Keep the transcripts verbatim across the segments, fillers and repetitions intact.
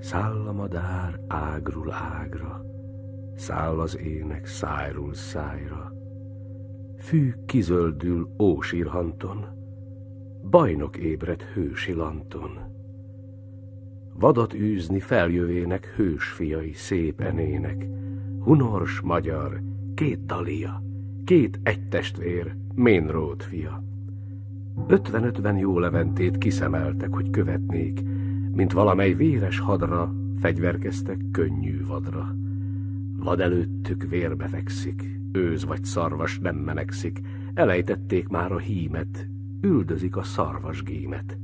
Száll a madár ágról ágra, száll az ének szájról szájra. Fű kizöldül ósírhanton, bajnok ébred hősi lanton. Vadat űzni feljövének hősfiai szép enének, Hunors magyar, két Dalia, két egytestvér, Ménrót fia. Ötven-ötven jó leventét kiszemeltek, hogy követnék, mint valamely véres hadra fegyverkeztek könnyű vadra. Vad előttük vérbe fekszik, őz vagy szarvas nem menekszik, elejtették már a hímet, üldözik a szarvasgímet.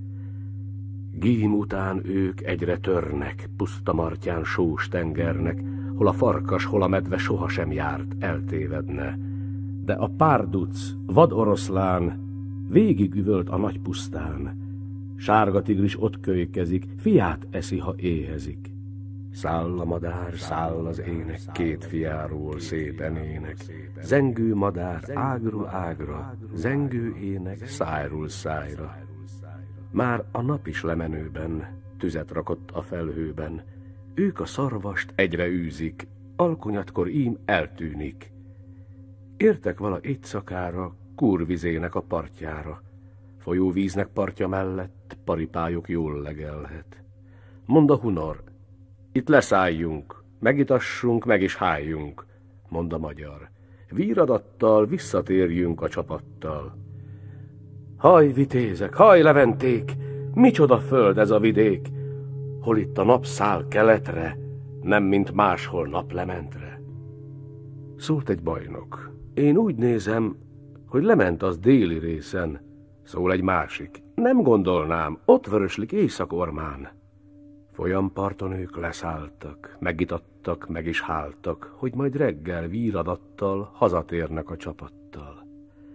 Gím után ők egyre törnek, puszta martyán sós tengernek, hol a farkas, hol a medve sohasem járt, eltévedne. De a párduc, vad oroszlán, végigüvölt a nagy pusztán. Sárga tigris ott kölykezik, fiát eszi, ha éhezik. Száll a madár, száll az ének, két fiáról szép enének. Zengő madár ágról ágra, zengő ének szájról szájra. Már a nap is lemenőben, tüzet rakott a felhőben. Ők a szarvast egyre űzik, alkonyatkor ím eltűnik. Értek vala éjszakára, Kúrvizének a partjára. Folyóvíznek partja mellett paripályok jól legelhet. Mond a Hunor, itt leszálljunk, megitassunk, meg is háljunk, mond a magyar. Víradattal visszatérjünk a csapattal. Haj, vitézek, haj, leventék, micsoda föld ez a vidék, hol itt a nap száll keletre, nem mint máshol naplementre. Szólt egy bajnok, én úgy nézem, hogy lement az déli részen. Szól egy másik, nem gondolnám, ott vöröslik éjszakormán. Folyamparton ők leszálltak, megitattak, meg is háltak, hogy majd reggel víradattal hazatérnek a csapattal.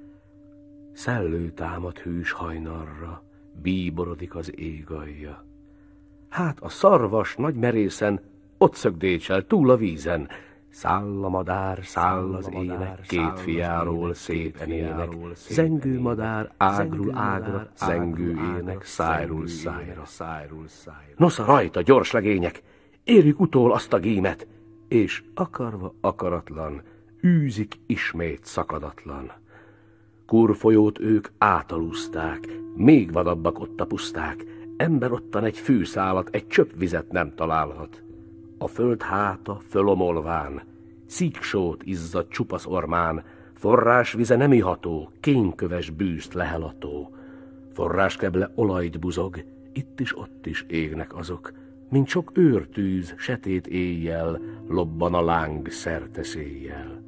Szellő támad hűs hajnalra, bíborodik az ég alja. Hát a szarvas nagy merészen ott szögdécsel túl a vízen. Száll a madár, száll az ének, két fiáról szép enének. Zengő madár ágról ágra, zengő ének szájról szájra. Nosza rajta, gyors legények, érjük utól azt a gímet, és akarva akaratlan, űzik ismét szakadatlan. Kurfolyót ők átalúzták, még vadabbak ott a puszták, ember ottan egy fűszálat, egy csöpp vizet nem találhat. A föld háta fölomolván, szíksót izzad csupasz ormán, forrás vize nem iható, kényköves bűzt lehelató. Forráskeble olajt buzog, itt is ott is égnek azok, mint sok őrtűz, setét éjjel, lobban a láng szerte széjjel.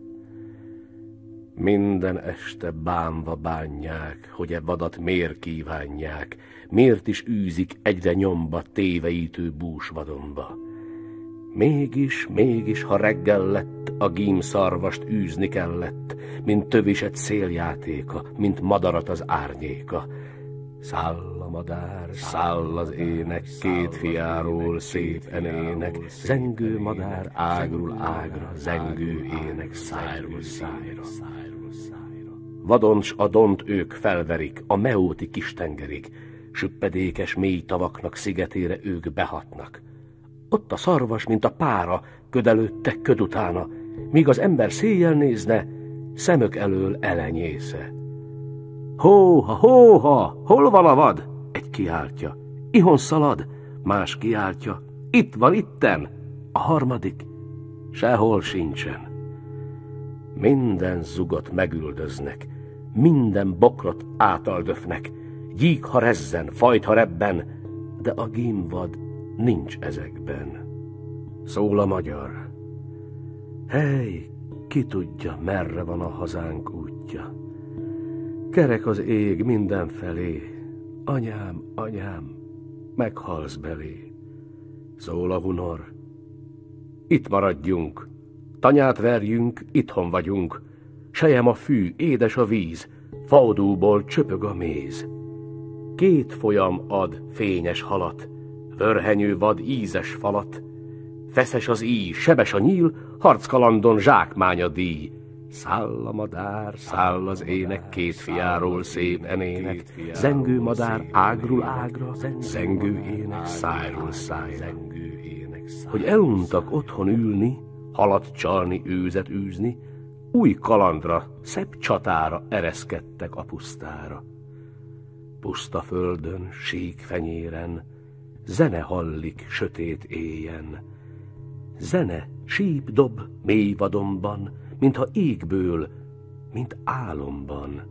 Minden este bánva bánják, hogy e vadat miért kívánják, miért is űzik egyre nyomba téveítő búsvadonba. Mégis, mégis, ha reggel lett, a gím szarvast űzni kellett, mint töviset széljátéka, mint madarat az árnyéka. Száll a madár, száll az ének, két fiáról szép enének, zengő madár ágról ágra, zengő ének szájról szájra. Vadon s a dont ők felverik, a meóti kistengerik, süppedékes mély tavaknak szigetére ők behatnak. Ott a szarvas, mint a pára, köd előtte, köd utána, míg az ember széjjel nézne, szemök elől elenyésze. Hóha, hóha, hol van a vad? Egy kiáltja. Ihon szalad? Más kiáltja. Itt van, itten. A harmadik. Sehol sincsen. Minden zugot megüldöznek, minden bokrot átaldöfnek, gyík ha rezzen, fajt ha rebben, de a gímvad nincs ezekben. Szól a magyar. Hely, ki tudja, merre van a hazánk útja. Kerek az ég mindenfelé, anyám, anyám, meghalsz belé. Szól a Hunor. Itt maradjunk, tanyát verjünk, itthon vagyunk. Sejem a fű, édes a víz, faodúból csöpög a méz. Két folyam ad fényes halat, vörhenyő vad ízes falat. Feszes az íj, sebes a nyíl, harckalandon zsákmány a díj. Száll a madár, száll az ének, két fiáról szép enének. Zengő madár ágról ágra, zengő ének szájról szájra. hogy eluntak otthon ülni, halat csalni, őzet űzni, új kalandra, szebb csatára ereszkedtek a pusztára. Puszta földön, sík fenyéren, zene hallik sötét éjjen. Zene, síp dob mély vadonban, mintha égből, mint álomban.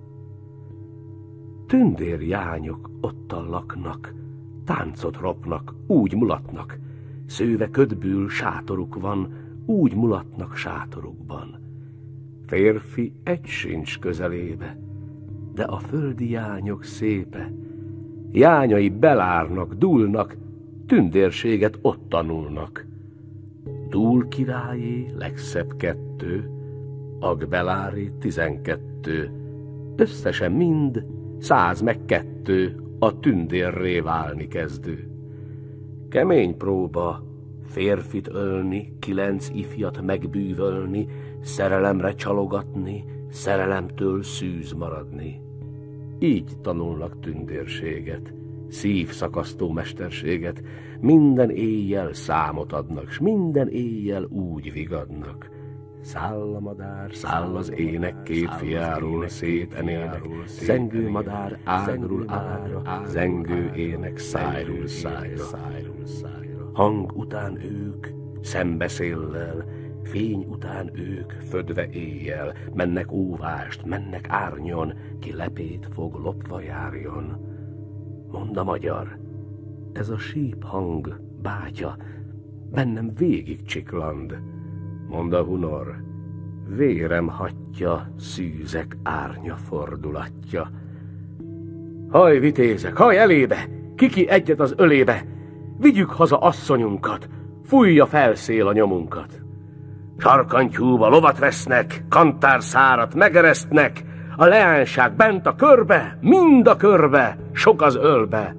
Tündérjányok ottan laknak, táncot ropnak, úgy mulatnak, szőve ködből sátoruk van, úgy mulatnak sátorukban. Férfi egy sincs közelébe, de a földi jányok szépe. Jányai belárnak, dúlnak, tündérséget ott tanulnak. Dúl királyé legszebb kettő, Agbelári tizenkettő, összesen mind száz meg kettő, a tündérré válni kezdő. Kemény próba férfit ölni, kilenc ifjat megbűvölni, szerelemre csalogatni, szerelemtől szűz maradni. Így tanulnak tündérséget, szívszakasztó mesterséget, minden éjjel számot adnak, s minden éjjel úgy vigadnak. Száll a madár, száll az ének két fiáról, szép enének, zengő madár ágról ágra, zengő ének szájról szájra. Hang után ők szembeszéllel, fény után ők födve éjjel, mennek óvást, mennek árnyon, ki lepét fog lopva járjon. Mond a magyar, ez a síp hang, bátya, bennem végig csikland. Mond a hunor, vérem hatja, szűzek árnya fordulatja. Haj, vitézek, haj elébe, kiki egyet az ölébe, vigyük haza asszonyunkat, fújja felszél a nyomunkat. Sarkantyúba lovat vesznek, kantárszárat megeresztnek, a leányság bent a körbe, mind a körbe, sok az ölbe.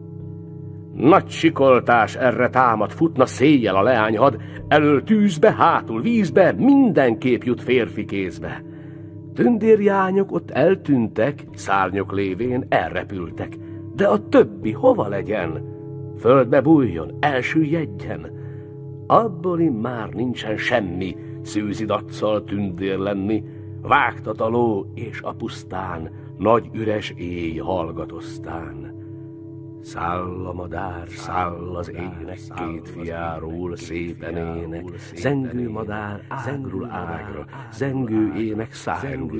Nagy sikoltás erre támad, futna széjjel a leányhad, elől tűzbe, hátul vízbe, mindenképp jut férfi kézbe. Tündérjányok ott eltűntek, szárnyok lévén elrepültek, de a többi hova legyen? Földbe bújjon, elsüllyedjen. Abból immár nincsen semmi, szűzidatszal tündér lenni, vágtat a ló és a pusztán, nagy üres éj hallgatosztán. Száll a madár, száll az ének két fiáról, szépen ének, zengő madár ágról ágra, zengő ének szájról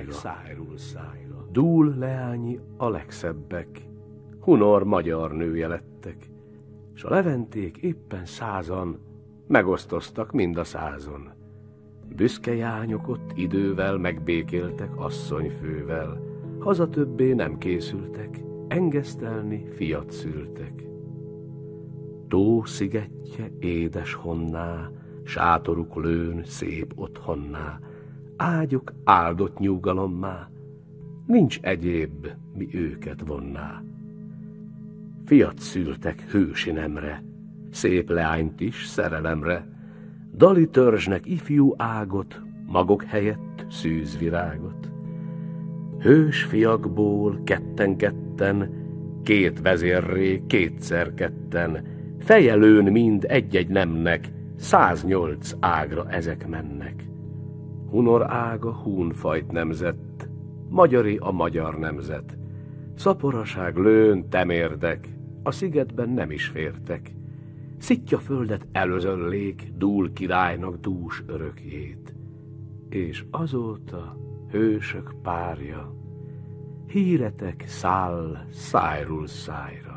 szájra. Dúl leányi a legszebbek, hunor magyar nője lettek, s a leventék éppen százan, megosztoztak mind a százon. Büszke jányok ott idővel megbékéltek asszonyfővel, haza többé nem készültek, engesztelni fiat szültek. Tó szigetje édes honná, sátoruk lőn szép otthonná, ágyuk áldott nyugalommá, nincs egyéb, mi őket vonná. Fiat szültek hősi nemre, szép leányt is szerelemre, dali törzsnek ifjú ágot, magok helyett szűzvirágot. Hős fiakból ketten-ketten, két vezérré kétszer ketten, fejelőn mind egy-egy nemnek, száznyolc ágra ezek mennek. Hunor ága húnfajt nemzett, magyari a magyar nemzet, szaporaság lőn temérdek, a szigetben nem is fértek. Szitja földet előzöllék Dúl királynak dús örökjét, és azóta hősök párja, híretek száll szájról szájra.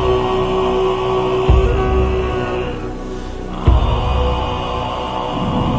Oh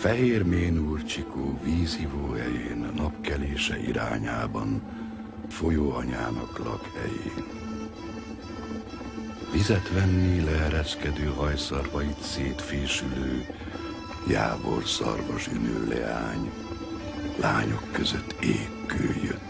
Fehér ménúr csikó vízivó helyén, napkelése irányában, folyóanyának lakhelyén. Vizet venni leereszkedő hajszarvait szétfésülő, jábor szarvas ünő leány, lányok között égkő jött.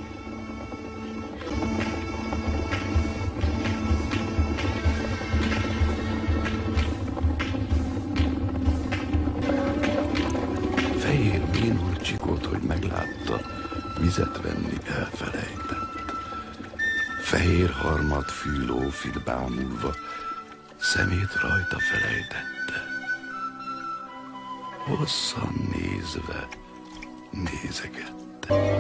Fehér ménúr csikót, hogy meglátta, vizet venni elfelejtett. Fehér harmad fű lófit bámulva, szemét rajta felejtette. Hosszan nézve nézegette.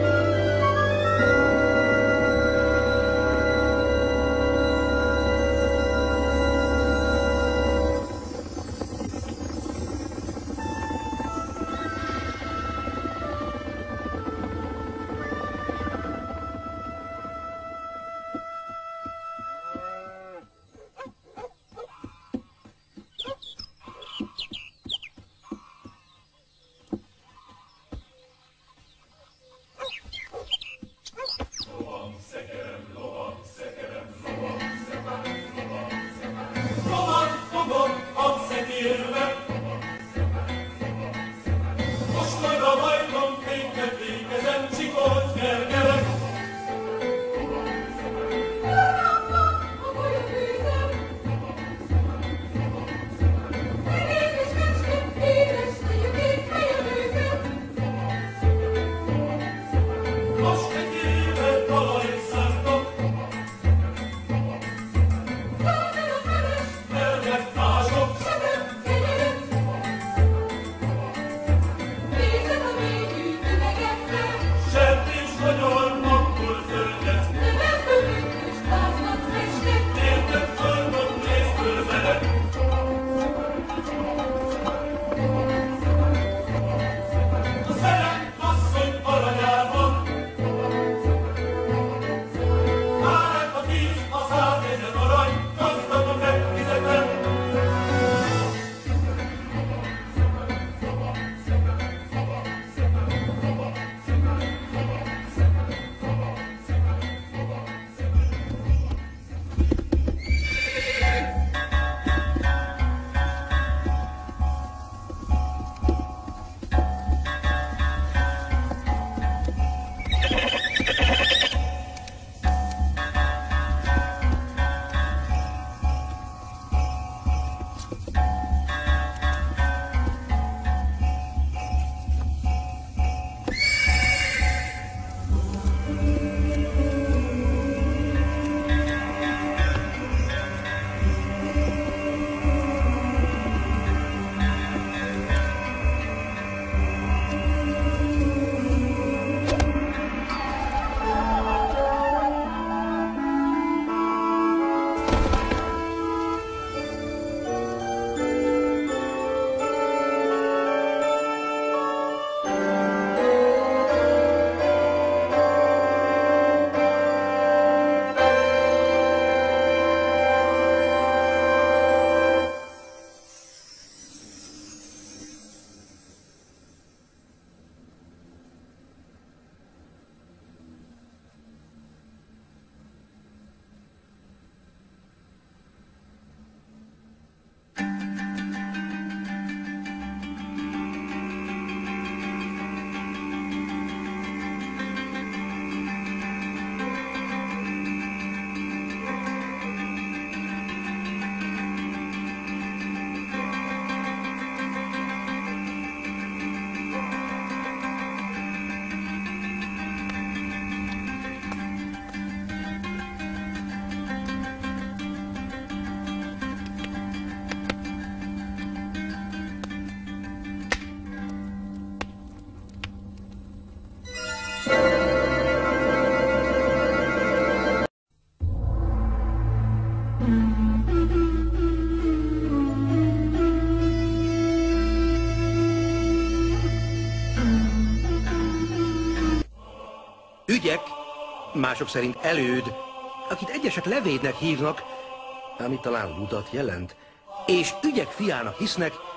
Ügyek, mások szerint előd, akit egyesek levédnek hívnak, ami talán ludat jelent, és ügyek fiának hisznek,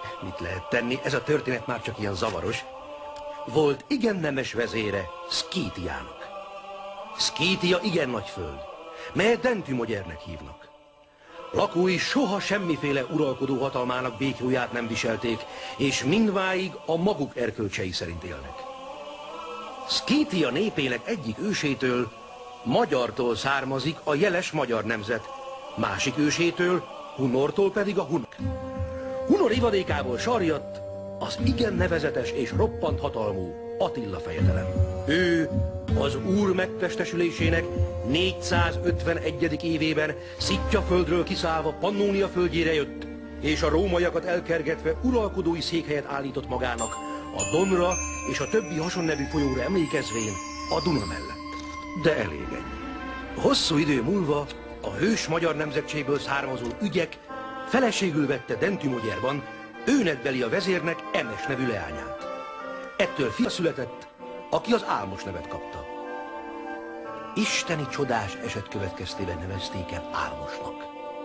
Mit lehet tenni? Ez a történet már csak ilyen zavaros. Volt igen nemes vezére Szkítiának. Szkítia igen nagy föld, melyet Dentümogyernek hívnak. Lakói soha semmiféle uralkodó hatalmának béklyóját nem viselték, és mindváig a maguk erkölcsei szerint élnek. Szkítia népének egyik ősétől, magyartól származik a jeles magyar nemzet, másik ősétől, Hunortól pedig a hunok. Hunor ivadékából sarjadt az igen nevezetes és roppant hatalmú Attila fejedelem. Ő az úr megtestesülésének négyszázötvenegyedik évében Szittyaföldről kiszállva Pannónia földjére jött, és a rómaiakat elkergetve uralkodói székhelyet állított magának a Donra és a többi hasonnevű folyóra emlékezvén a Duna mellett. De elég ennyi. Hosszú idő múlva a hős magyar nemzetségből származó ügyek feleségül vette Dentümogyerban őnedbeli a vezérnek Emes nevű leányát. Ettől fia született, aki az Álmos nevet kapta. Isteni csodás eset következtében nevezték el Álmosnak.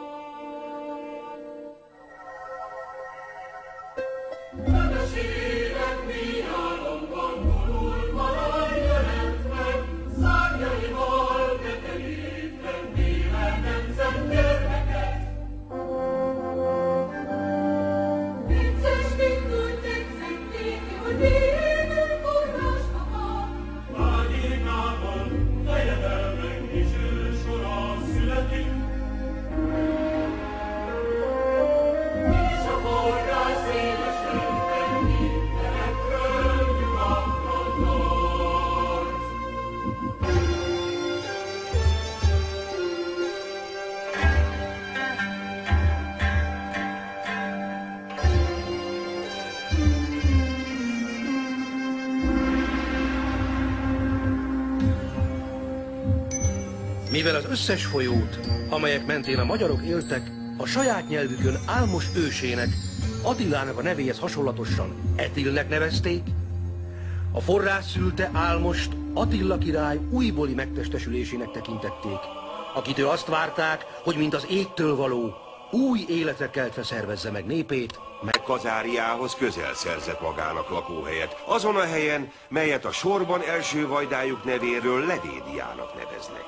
Mivel az összes folyót, amelyek mentén a magyarok éltek, a saját nyelvükön Álmos ősének, Attilának a nevéhez hasonlatosan Etilnek nevezték, a forrás szülte Álmost Attila király újbóli megtestesülésének tekintették, akitől azt várták, hogy mint az égtől való, új életre keltve szervezze meg népét, meg Kazáriához közel szerzett magának lakóhelyet, azon a helyen, melyet a sorban első vajdájuk nevéről Levédiának neveznek.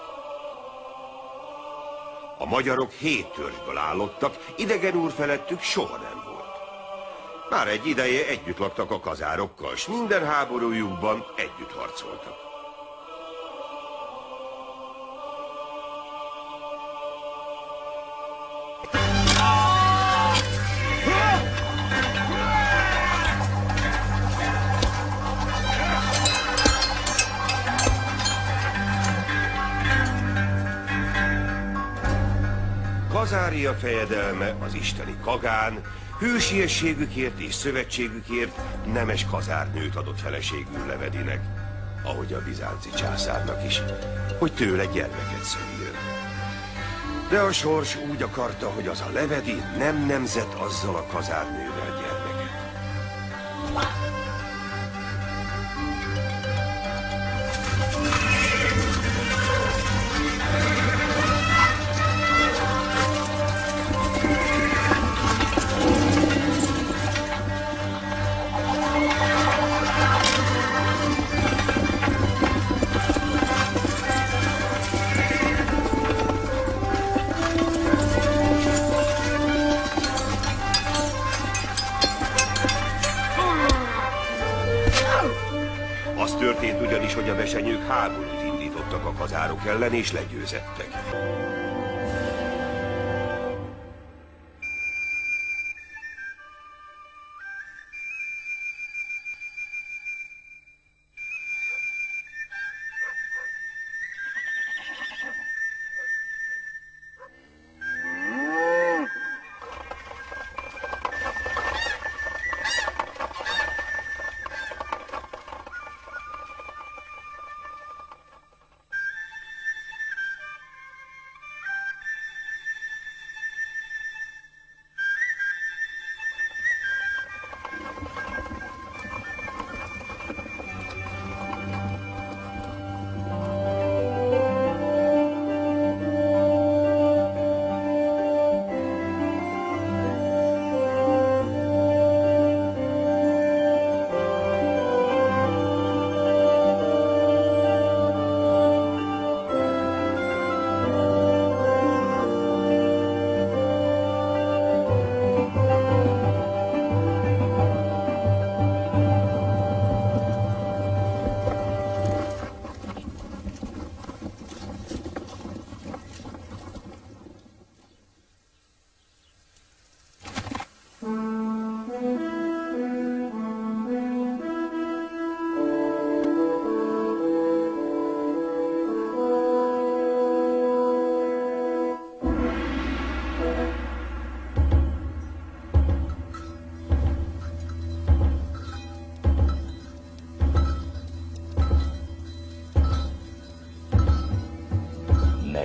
A magyarok hét törzsből állottak, idegen úr felettük soha nem volt. Már egy ideje együtt laktak a kazárokkal, s minden háborújukban együtt harcoltak. Kazária fejedelme, az isteni Kagán, hősiességükért és szövetségükért nemes kazárnőt adott feleségül Levedinek, ahogy a bizánci császárnak is, hogy tőle gyermeket szüljön. De a sors úgy akarta, hogy az a Levedi nem nemzett azzal a kazárnővel gyermeket. Történt ugyanis, hogy a vesenyők háborút indítottak a kazárok ellen, és legyőzettek.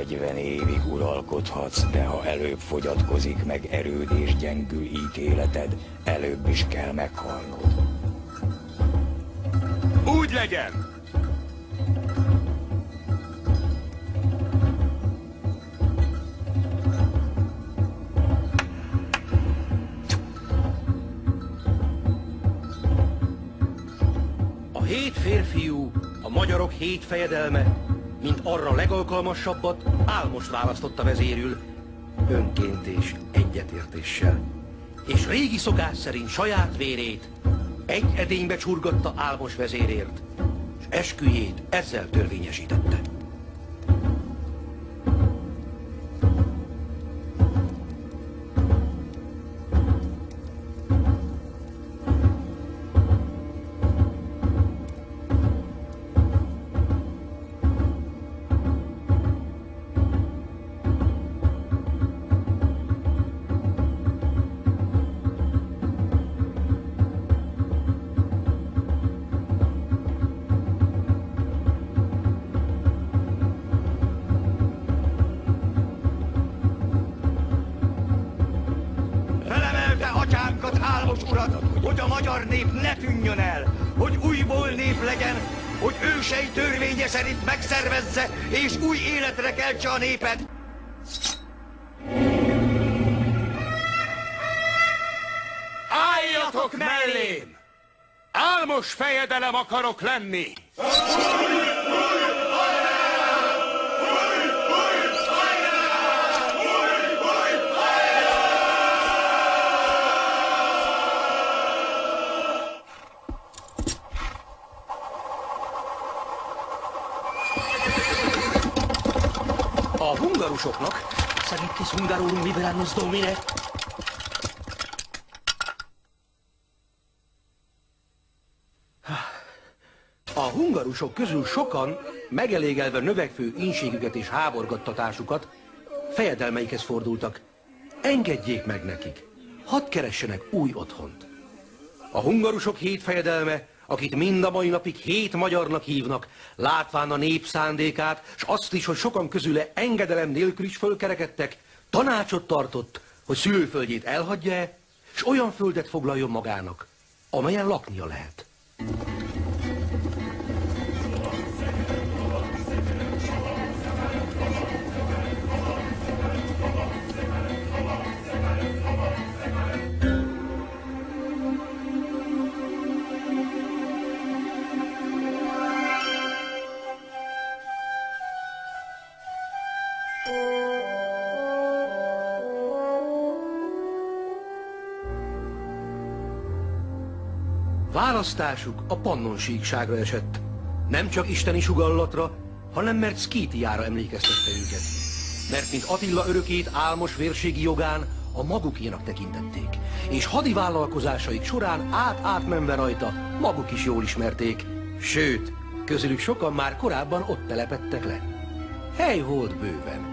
negyven évig uralkodhatsz, de ha előbb fogyatkozik meg erőd és gyengül ítéleted, előbb is kell meghalnod. Úgy legyen! A hét férfiú, a magyarok hét fejedelme, mint arra legalkalmasabbat, Álmost választotta vezérül, önként és egyetértéssel. És régi szokás szerint saját vérét egy edénybe csurgatta Álmos vezérért, és esküjét ezzel törvényesítette. Hogy a magyar nép ne tűnjön el, hogy újból nép legyen, hogy ősei törvénye szerint megszervezze és új életre keltse a népet. Álljatok mellém! Álmos fejedelem akarok lenni! A hungarusoknak, Szegedkis hungarorum liberánus domine, a hungarusok közül sokan, megelégelve növekvő ínségüket és háborgattatásukat, fejedelmeikhez fordultak. Engedjék meg nekik, hadd keressenek új otthont. A hungarusok hét fejedelme, akit mind a mai napig hét magyarnak hívnak, látván a nép szándékát, s azt is, hogy sokan közüle engedelem nélkül is fölkerekedtek, tanácsot tartott, hogy szülőföldjét elhagyja-e, s olyan földet foglaljon magának, amelyen laknia lehet. Választásuk a Pannonsíkságra esett. Nem csak isteni sugallatra, hanem mert Szkítiára emlékeztette őket. Mert mint Attila örökét Álmos vérségi jogán a magukénak tekintették, és hadi vállalkozásaik során át-átmenve rajta maguk is jól ismerték. Sőt, közülük sokan már korábban ott telepedtek le. Hely volt bőven.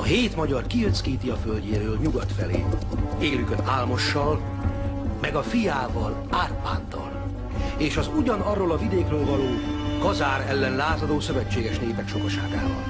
hét magyar kijött Szkítia földjéről nyugat felé, élükön Álmossal, meg a fiával, Árpáddal, és az ugyanarról a vidékről való Kazár ellen lázadó szövetséges népek sokaságával.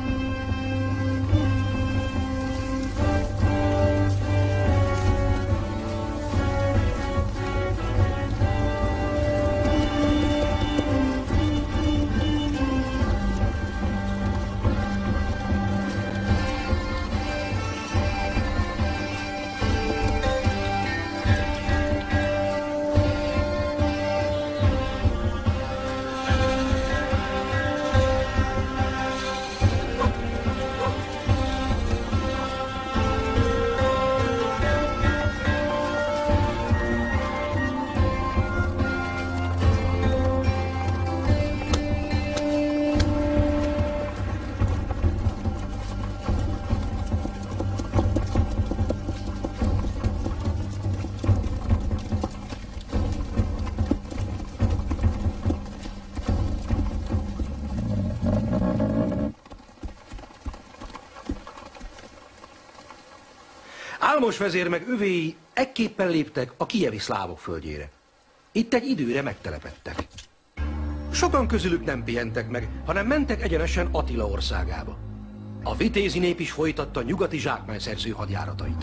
Álmos vezér meg övéi ekképpen léptek a kijevi szlávok földjére. Itt egy időre megtelepedtek. Sokan közülük nem pihentek meg, hanem mentek egyenesen Attila országába. A vitézi nép is folytatta nyugati zsákmányszerző hadjáratait.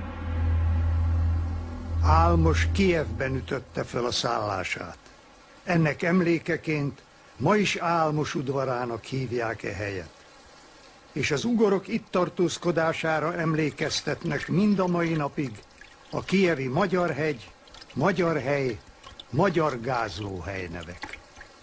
Álmos Kijevben ütötte fel a szállását. Ennek emlékeként ma is Álmos udvarának hívják e helyet. És az ugorok itt tartózkodására emlékeztetnek mind a mai napig a kijevi Magyar hegy, Magyar hely, Magyar gázlóhely nevek.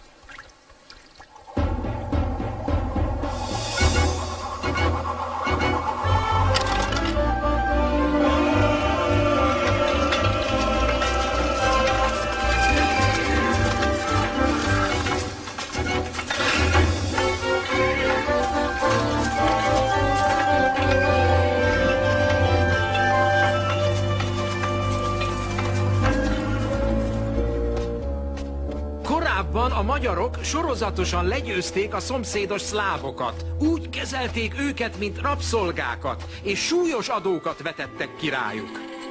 A magyarok sorozatosan legyőzték a szomszédos szlávokat. Úgy kezelték őket, mint rabszolgákat, és súlyos adókat vetettek ki rájuk.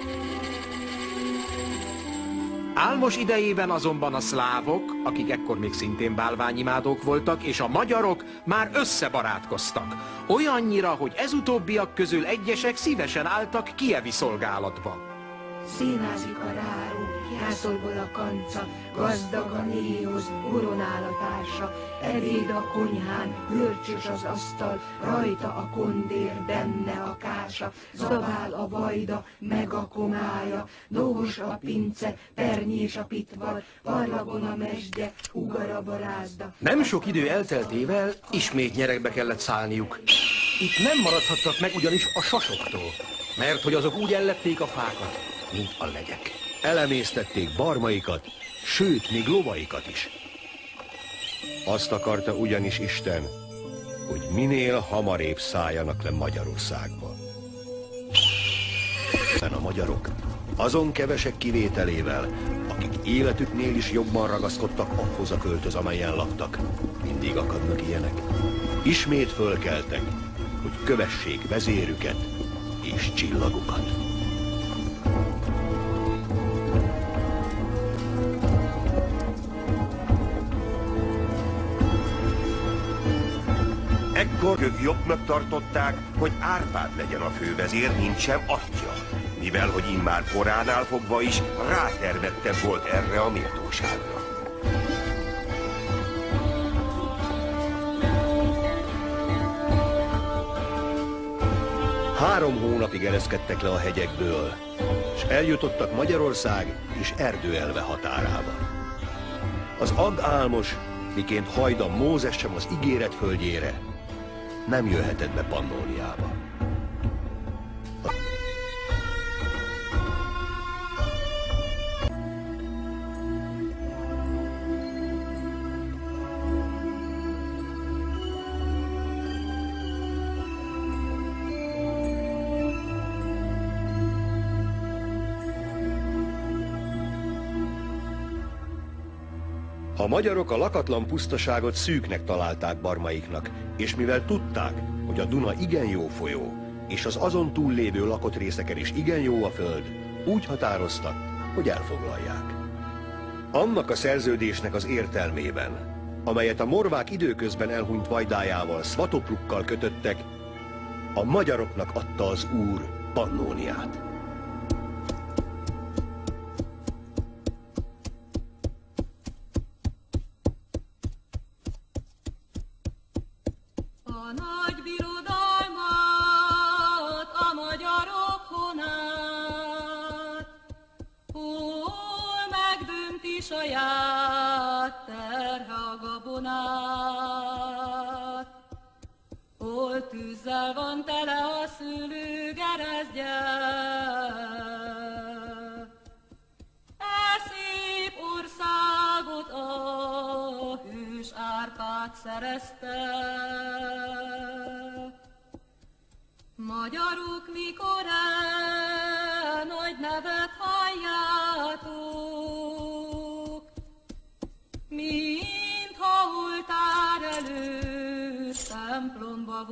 Álmos idejében azonban a szlávok, akik ekkor még szintén bálványimádók voltak, és a magyarok már összebarátkoztak. Olyannyira, hogy ez utóbbiak közül egyesek szívesen álltak kijevi szolgálatba. Színázik a ráró, jászolból a kanca, gazdag a néhoz, koronál a társa, ebéd a konyhán, görcsös az asztal, rajta a kondér, benne a kása, zabál a vajda, meg a komája, dohos a pince, pernyés a pitvar, parlagon a mesdje, ugar a barázda. Nem sok idő elteltével ismét nyeregbe kellett szállniuk. Itt nem maradhattak meg ugyanis a sasoktól, mert hogy azok úgy ellették a fákat, mint a legyek. Elemésztették barmaikat, sőt, még lovaikat is. Azt akarta ugyanis Isten, hogy minél hamarébb szálljanak le Magyarországba. A magyarok, azon kevesek kivételével, akik életüknél is jobban ragaszkodtak ahhoz a költöz, amelyen laktak, mindig akadnak ilyenek, ismét fölkeltek, hogy kövessék vezérüket és csillagukat. Ekkor ők jobbnak tartották, hogy Árpád legyen a fővezér, mint sem atyja, mivel hogy immár koránál fogva is rátermettebb volt erre a méltóságra. Három hónapig ereszkedtek le a hegyekből, és eljutottak Magyarország és Erdőelve határába. Az Ag Álmos, miként hajdan Mózes sem az ígéret földjére, nem jöhetett be Pannóniába. A magyarok a lakatlan pusztaságot szűknek találták barmaiknak, és mivel tudták, hogy a Duna igen jó folyó, és az azon túllévő lakott részeken is igen jó a föld, úgy határoztak, hogy elfoglalják. Annak a szerződésnek az értelmében, amelyet a morvák időközben elhunyt vajdájával, Svatoplukkal kötöttek, a magyaroknak adta az úr Pannóniát. A nagy birodalmat, a magyarok honát, hol megdönti saját terhe a gabonát, hol tűzzel van tele a szőlőgerezdje. E szép országot a hős Árpád szerezte. Magyarok, mikor el nagy nevet halljátok, mintha oltár előtt templomba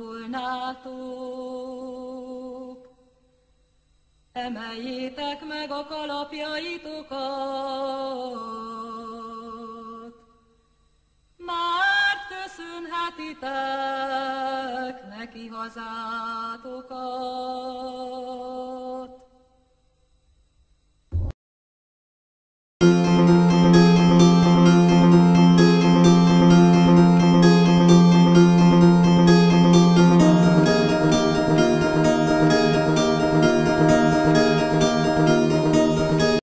volnátok. Emeljétek meg a kalapjaitokat, már köszönhetitek neki hazátokat.